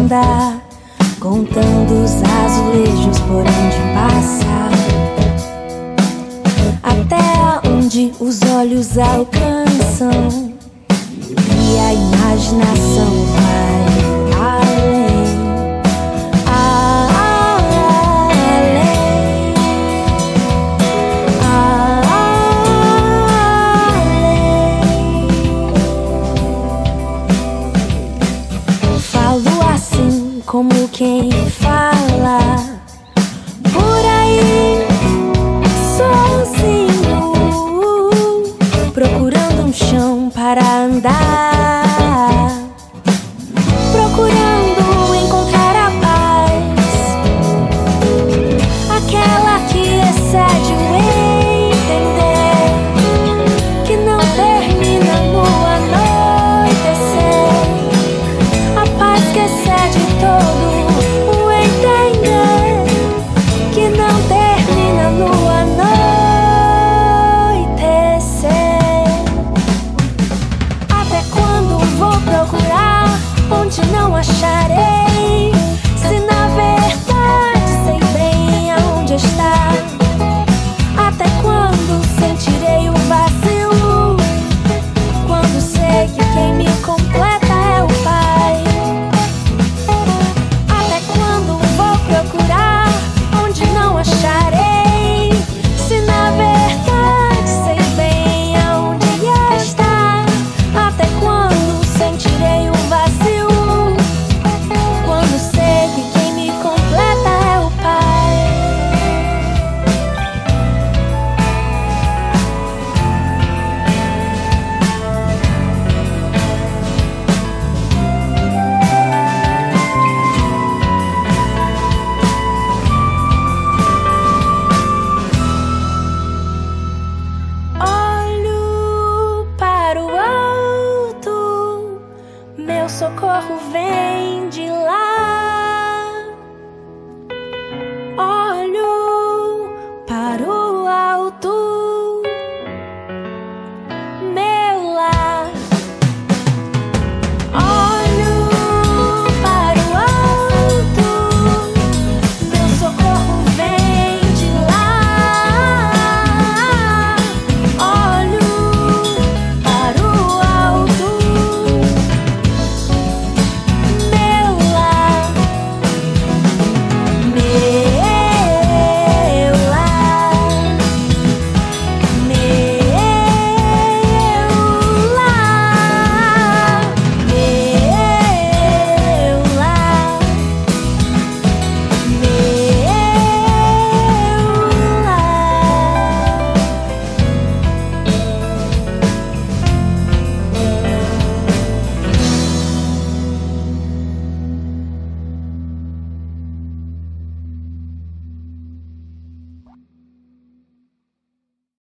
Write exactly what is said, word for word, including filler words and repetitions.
andar, contando os azulejos por onde passa, até onde os olhos alcançam e a imaginação vai além, além, além. Falo assim como quem fala por aí sozinho, procurando um chão para andar, procurando encontrar a paz, aquela que excede o entender, que não termina no anoitecer, a paz que excede todo o entender, que não termina no anoitecer. Até quando vou procurar onde não acharei